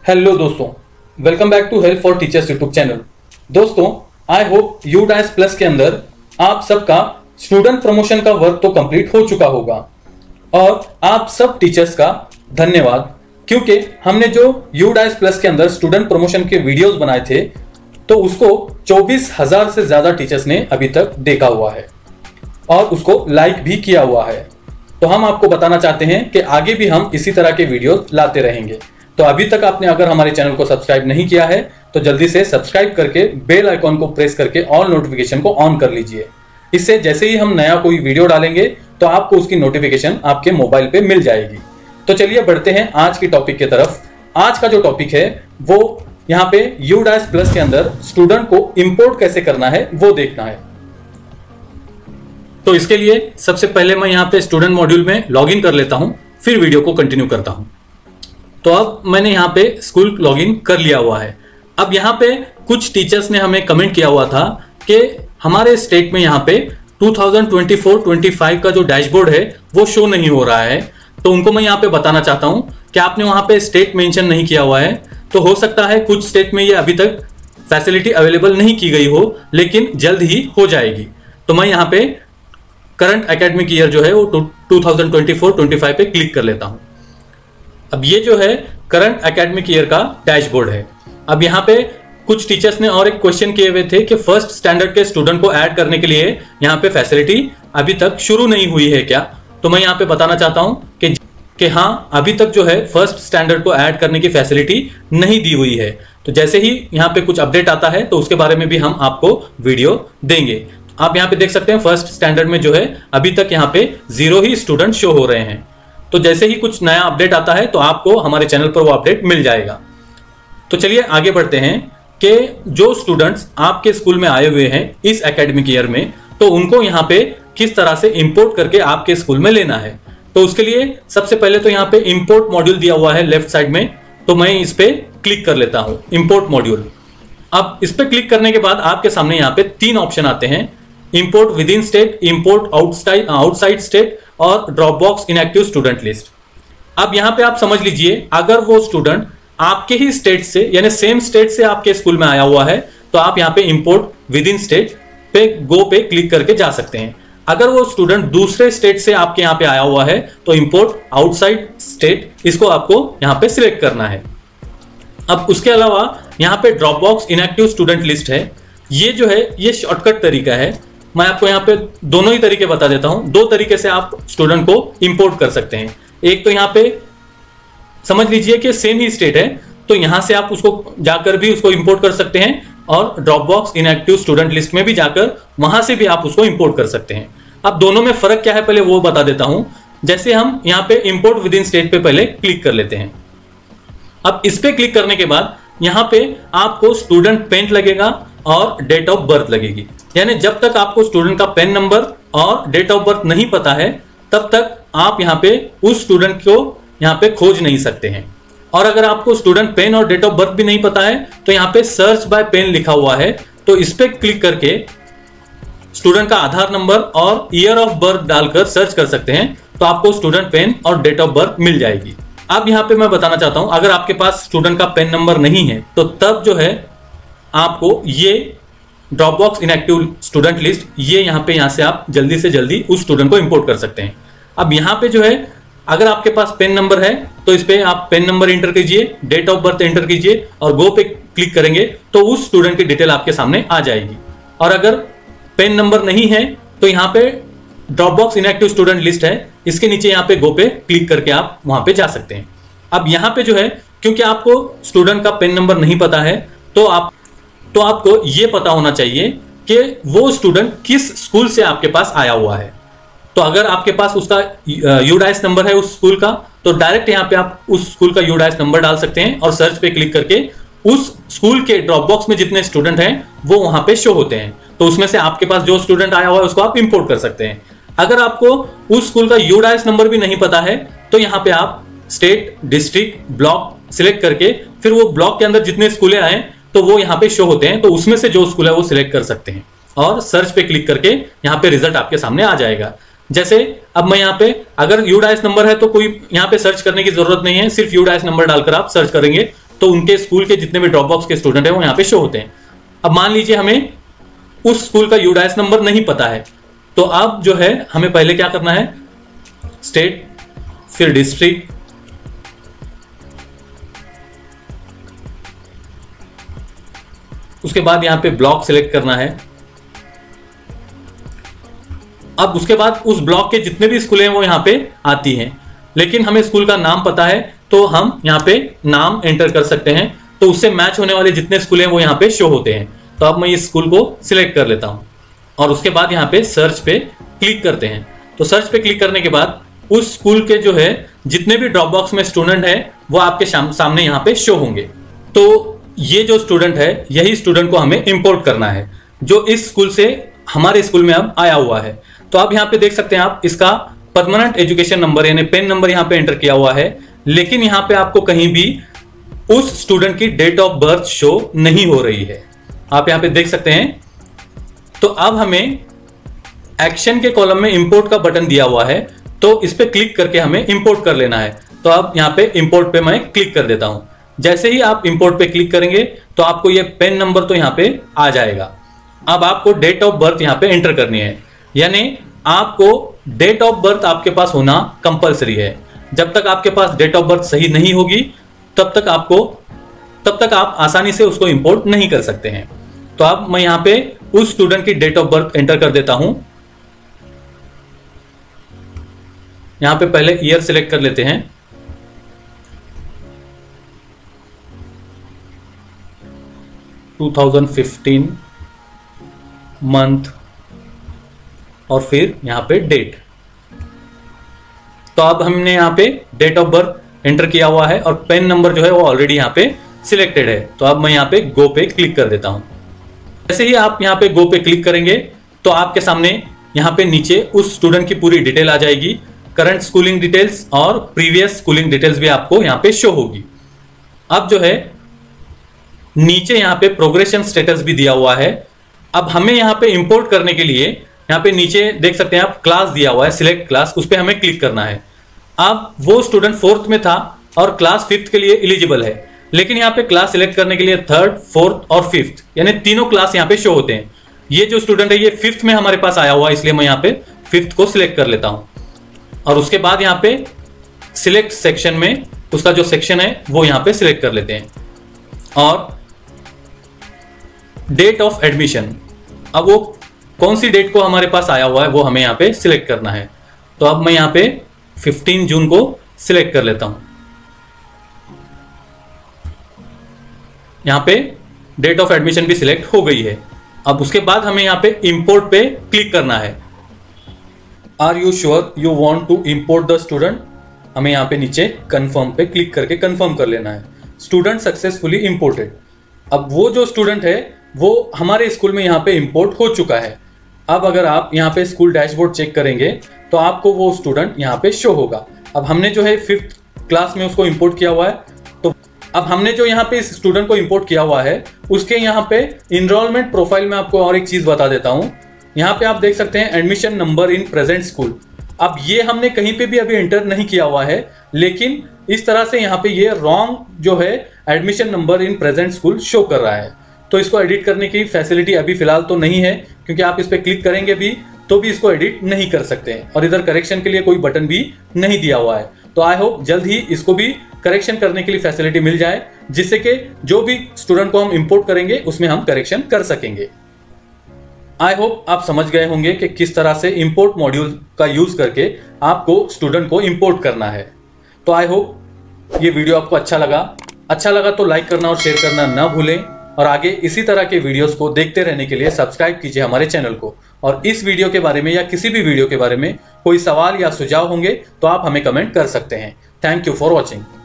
Hello दोस्तों, welcome back to help for teachers YouTube channel. दोस्तों, I hope UDISE plus के अंदर आप सबका स्टूडेंट प्रमोशन का वर्क तो कंप्लीट हो चुका होगा और आप सब टीचर्स का धन्यवाद, क्योंकि हमने जो यूडाइस प्लस के अंदर स्टूडेंट प्रमोशन के वीडियोस बनाए थे तो उसको 24,000 से ज्यादा टीचर्स ने अभी तक देखा हुआ है और उसको लाइक भी किया हुआ है। तो हम आपको बताना चाहते हैं कि आगे भी हम इसी तरह के वीडियोस लाते रहेंगे। तो अभी तक आपने अगर हमारे चैनल को सब्सक्राइब नहीं किया है तो जल्दी से सब्सक्राइब करके बेल आइकॉन को प्रेस करके ऑल नोटिफिकेशन को ऑन कर लीजिए। इससे जैसे ही हम नया कोई वीडियो डालेंगे तो आपको उसकी नोटिफिकेशन आपके मोबाइल पे मिल जाएगी। तो चलिए बढ़ते हैं आज की टॉपिक की तरफ। आज का जो टॉपिक है वो यहाँ पे यूडाइस प्लस के अंदर स्टूडेंट को इंपोर्ट कैसे करना है वो देखना है। तो इसके लिए सबसे पहले मैं यहाँ पे स्टूडेंट मॉड्यूल में लॉगिन कर लेता हूँ, फिर वीडियो को कंटिन्यू करता हूँ। तो अब मैंने यहाँ पे स्कूल लॉगिन कर लिया हुआ है। अब यहाँ पे कुछ टीचर्स ने हमें कमेंट किया हुआ था कि हमारे स्टेट में यहाँ पे 2024-25 का जो डैशबोर्ड है वो शो नहीं हो रहा है। तो उनको मैं यहाँ पे बताना चाहता हूँ कि आपने वहाँ पे स्टेट मेंशन नहीं किया हुआ है, तो हो सकता है कुछ स्टेट में ये अभी तक फैसिलिटी अवेलेबल नहीं की गई हो, लेकिन जल्द ही हो जाएगी। तो मैं यहाँ पे करंट एकेडमिक ईयर जो है वो 2024-25 पे क्लिक कर लेता हूँ। अब ये जो है करंट एकेडमिक ईयर का डैशबोर्ड है। अब यहाँ पे कुछ टीचर्स ने और एक क्वेश्चन किए हुए थे कि फर्स्ट स्टैंडर्ड के स्टूडेंट को ऐड करने के लिए यहाँ पे फैसिलिटी अभी तक शुरू नहीं हुई है क्या। तो मैं यहाँ पे बताना चाहता हूँ कि हाँ, अभी तक जो है फर्स्ट स्टैंडर्ड को ऐड करने की फैसिलिटी नहीं दी हुई है। तो जैसे ही यहाँ पे कुछ अपडेट आता है तो उसके बारे में भी हम आपको वीडियो देंगे। आप यहाँ पे देख सकते हैं फर्स्ट स्टैंडर्ड में जो है अभी तक यहाँ पे 0 ही स्टूडेंट शो हो रहे हैं। तो जैसे ही कुछ नया अपडेट आता है तो आपको हमारे चैनल पर वो अपडेट मिल जाएगा। तो चलिए आगे बढ़ते हैं कि जो स्टूडेंट्स आपके स्कूल में आए हुए हैं इस एकेडमिक ईयर में, तो उनको यहाँ पे किस तरह से इंपोर्ट करके आपके स्कूल में लेना है। तो उसके लिए सबसे पहले तो यहाँ पे इंपोर्ट मॉड्यूल दिया हुआ है लेफ्ट साइड में, तो मैं इस पे क्लिक कर लेता हूँ, इंपोर्ट मॉड्यूल। अब इस पे क्लिक करने के बाद आपके सामने यहाँ पे 3 ऑप्शन आते हैं, import within state, import outside state और ड्रॉपबॉक्स इनएक्टिव स्टूडेंट लिस्ट। अब यहाँ पे आप समझ लीजिए, अगर वो स्टूडेंट आपके ही स्टेट से यानी सेम स्टेट से आपके स्कूल में आया हुआ है तो आप यहाँ पे इंपोर्ट विद इन स्टेट पे गो पे क्लिक करके जा सकते हैं। अगर वो स्टूडेंट दूसरे स्टेट से आपके यहाँ पे आया हुआ है तो इंपोर्ट आउटसाइड स्टेट, इसको आपको यहाँ पे सिलेक्ट करना है। अब उसके अलावा यहाँ पे ड्रॉपबॉक्स इनएक्टिव स्टूडेंट लिस्ट है। ये जो है ये शॉर्टकट तरीका है। मैं आपको यहाँ पे दोनों ही तरीके बता देता हूँ। 2 तरीके से आप स्टूडेंट को इंपोर्ट कर सकते हैं। एक तो यहाँ पे समझ लीजिए कि सेम ही स्टेट है तो यहाँ से आप उसको जाकर भी उसको इंपोर्ट कर सकते हैं और ड्रॉपबॉक्स इनएक्टिव स्टूडेंट लिस्ट में भी जाकर वहां से भी आप उसको इंपोर्ट कर सकते हैं। अब दोनों में फर्क क्या है पहले वो बता देता हूं। जैसे हम यहाँ पे इंपोर्ट विद इन स्टेट पे पहले क्लिक कर लेते हैं। अब इस पे क्लिक करने के बाद यहाँ पे आपको स्टूडेंट पेन लगेगा और डेट ऑफ बर्थ लगेगी। यानी जब तक आपको स्टूडेंट का पेन नंबर और डेट ऑफ बर्थ नहीं पता है तब तक आप यहाँ पे उस स्टूडेंट को यहाँ पे खोज नहीं सकते हैं। और अगर आपको स्टूडेंट पेन और डेट ऑफ बर्थ भी नहीं पता है तो यहाँ पे सर्च बाय पेन लिखा हुआ है, तो इस पे क्लिक करके स्टूडेंट का आधार नंबर और ईयर ऑफ बर्थ डालकर सर्च कर सकते हैं, तो आपको स्टूडेंट पेन और डेट ऑफ बर्थ मिल जाएगी। अब यहाँ पे मैं बताना चाहता हूं, अगर आपके पास स्टूडेंट का पेन नंबर नहीं है तो तब जो है आपको ये ड्रॉपबॉक्स इनएक्टिव स्टूडेंट लिस्ट, ये यहाँ से आप जल्दी से जल्दी उस स्टूडेंट को इंपोर्ट कर सकते हैं। अब यहाँ पे जो है अगर आपके पास पेन नंबर है तो इस पे आप पेन नंबर एंटर कीजिए, डेट ऑफ बर्थ एंटर कीजिए और गो पे क्लिक करेंगे तो उस स्टूडेंट की डिटेल आपके सामने आ जाएगी। और अगर पेन नंबर नहीं है तो यहाँ पे ड्रॉपबॉक्स इनएक्टिव स्टूडेंट लिस्ट है, इसके नीचे यहाँ पे गो पे क्लिक करके आप वहां पे जा सकते हैं। अब यहाँ पे जो है क्योंकि आपको स्टूडेंट का पेन नंबर नहीं पता है तो आपको ये पता होना चाहिए कि वो स्टूडेंट किस स्कूल से आपके पास आया हुआ है। तो अगर आपके पास उसका यूडाइस नंबर है उस स्कूल का तो डायरेक्ट यहाँ पे आप उस स्कूल का यूडाइस नंबर डाल सकते हैं और सर्च पे क्लिक करके उस स्कूल के ड्रॉपबॉक्स में जितने स्टूडेंट हैं वो वहां पे शो होते हैं। तो उसमें से आपके पास जो स्टूडेंट आया हुआ है उसको आप इंपोर्ट कर सकते हैं। अगर आपको उस स्कूल का यूडाइस नंबर भी नहीं पता है तो यहाँ पे आप स्टेट, डिस्ट्रिक्ट, ब्लॉक सिलेक्ट करके फिर वो ब्लॉक के अंदर जितने स्कूलें आए तो वो यहाँ पे शो होते हैं, तो उसमें से जो स्कूल है वो सिलेक्ट कर सकते हैं और सर्च पे क्लिक करके यहाँ पे रिजल्ट आपके सामने आ जाएगा। जैसे अब मैं यहाँ पे अगर यूडाइस नंबर है तो कोई यहाँ पे सर्च करने की जरूरत नहीं है, सिर्फ यूडाइस नंबर डालकर आप सर्च करेंगे तो उनके स्कूल के जितने भी ड्रॉप बॉक्स के स्टूडेंट हैं वो यहाँ पे शो होते हैं। अब मान लीजिए हमें उस स्कूल का यूडाइस नंबर नहीं पता है, तो अब जो है हमें पहले क्या करना है, स्टेट, फिर डिस्ट्रिक्ट, उसके बाद यहां पे ब्लॉक सिलेक्ट करना है। अब उसके बाद उस ब्लॉक के जितने भी स्कूल हैं वो यहां पे आती हैं, लेकिन हमें स्कूल का नाम पता है तो हम यहां पे नाम एंटर कर सकते हैं, तो उससे मैच होने वाले जितने स्कूल हैं वो यहां पे शो होते हैं। तो अब मैं इस स्कूल को सिलेक्ट कर लेता हूं और उसके बाद यहां पे सर्च पे क्लिक करते हैं। तो सर्च पे क्लिक करने के बाद उस स्कूल के जो है जितने भी ड्रॉप बॉक्स में स्टूडेंट है वो आपके सामने यहाँ पे शो होंगे। तो ये जो स्टूडेंट है यही स्टूडेंट को हमें इंपोर्ट करना है, जो इस स्कूल से हमारे स्कूल में अब आया हुआ है। तो आप यहाँ पे देख सकते हैं, आप इसका परमानेंट एजुकेशन नंबर यानी पेन नंबर यहाँ पे एंटर किया हुआ है, लेकिन यहाँ पे आपको कहीं भी उस स्टूडेंट की डेट ऑफ बर्थ शो नहीं हो रही है। आप यहाँ पे देख सकते हैं। तो अब हमें एक्शन के कॉलम में इंपोर्ट का बटन दिया हुआ है, तो इस पे क्लिक करके हमें इंपोर्ट कर लेना है। तो अब यहाँ पे इंपोर्ट पे मैं क्लिक कर देता हूं। जैसे ही आप इंपोर्ट पे क्लिक करेंगे तो आपको ये पेन नंबर तो यहाँ पे आ जाएगा। अब आपको डेट ऑफ बर्थ यहाँ पे एंटर करनी है, यानी आपको डेट ऑफ बर्थ आपके पास होना कंपलसरी है। जब तक आपके पास डेट ऑफ बर्थ सही नहीं होगी तब तक आप आसानी से उसको इंपोर्ट नहीं कर सकते हैं। तो अब मैं यहाँ पे उस स्टूडेंट की डेट ऑफ बर्थ एंटर कर देता हूं। यहां पे पहले ईयर सिलेक्ट कर लेते हैं। 2015 मंथ और फिर यहां पे डेट। तो अब हमने यहां पे डेट ऑफ बर्थ एंटर किया हुआ है और पेन नंबर जो है वो ऑलरेडी यहां पे सिलेक्टेड है। तो अब मैं यहां पे गो पे क्लिक कर देता हूं। जैसे ही आप यहां पे गो पे क्लिक करेंगे तो आपके सामने यहां पे नीचे उस स्टूडेंट की पूरी डिटेल आ जाएगी। करंट स्कूलिंग डिटेल्स और प्रीवियस स्कूलिंग डिटेल्स भी आपको यहां पे शो होगी। अब जो है नीचे यहां पे प्रोग्रेशन स्टेटस भी दिया हुआ है। अब हमें यहां पे इंपोर्ट करने के लिए यहां पे नीचे देख सकते हैं आप, क्लास दिया हुआ है, सिलेक्ट क्लास, उस पर हमें क्लिक करना है। अब वो स्टूडेंट 4th में था और क्लास 5th के लिए एलिजिबल है, लेकिन यहाँ पे क्लास सिलेक्ट करने के लिए 3rd, 4th और 5th यानी तीनों क्लास यहाँ पे शो होते हैं। ये जो स्टूडेंट है ये 5th में हमारे पास आया हुआ है, इसलिए मैं यहाँ पे 5th को सिलेक्ट कर लेता हूँ। और उसके बाद यहाँ पे सिलेक्ट सेक्शन में उसका जो सेक्शन है वो यहाँ पे सिलेक्ट कर लेते हैं और डेट ऑफ एडमिशन, अब वो कौन सी डेट को हमारे पास आया हुआ है वो हमें यहाँ पे सिलेक्ट करना है। तो अब मैं यहाँ पे 15 जून को सिलेक्ट कर लेता हूं। यहां पे डेट ऑफ एडमिशन भी सिलेक्ट हो गई है। अब उसके बाद हमें यहां पे इंपोर्ट पे क्लिक करना है। Are you sure you want to import the student, हमें यहां पे नीचे कंफर्म पे क्लिक करके कंफर्म कर लेना है। Student successfully imported. अब वो जो स्टूडेंट है वो हमारे स्कूल में यहां पे इंपोर्ट हो चुका है। अब अगर आप यहां पे स्कूल डैशबोर्ड चेक करेंगे तो आपको वो स्टूडेंट यहां पे शो होगा। अब हमने जो है 5th क्लास में उसको इंपोर्ट किया हुआ है, तो अब हमने जो यहाँ पे इस स्टूडेंट को इंपोर्ट किया हुआ है उसके यहाँ पे इनरोलमेंट प्रोफाइल में आपको और एक चीज बता देता हूँ। यहाँ पे आप देख सकते हैं admission number in present school. अब ये हमने कहीं पे भी अभी एंटर नहीं किया हुआ है, लेकिन इस तरह से यहाँ पे ये रॉन्ग जो है admission number in present school show कर रहा है। तो इसको एडिट करने की फैसिलिटी अभी फिलहाल तो नहीं है, क्योंकि आप इस पर क्लिक करेंगे भी तो भी इसको एडिट नहीं कर सकते हैं और इधर करेक्शन के लिए कोई बटन भी नहीं दिया हुआ है। तो आई होप जल्द ही इसको भी करेक्शन करने के लिए फैसिलिटी मिल जाए, जिससे कि जो भी स्टूडेंट को हम इंपोर्ट करेंगे उसमें हम करेक्शन कर सकेंगे। आई होप आप समझ गए होंगे कि किस तरह से इंपोर्ट मॉड्यूल का यूज करके आपको स्टूडेंट को इंपोर्ट करना है। तो आई होप ये वीडियो आपको अच्छा लगा तो लाइक करना और शेयर करना ना भूलें, और आगे इसी तरह के वीडियोस को देखते रहने के लिए सब्सक्राइब कीजिए हमारे चैनल को। और इस वीडियो के बारे में या किसी भी वीडियो के बारे में कोई सवाल या सुझाव होंगे तो आप हमें कमेंट कर सकते हैं। Thank you for watching.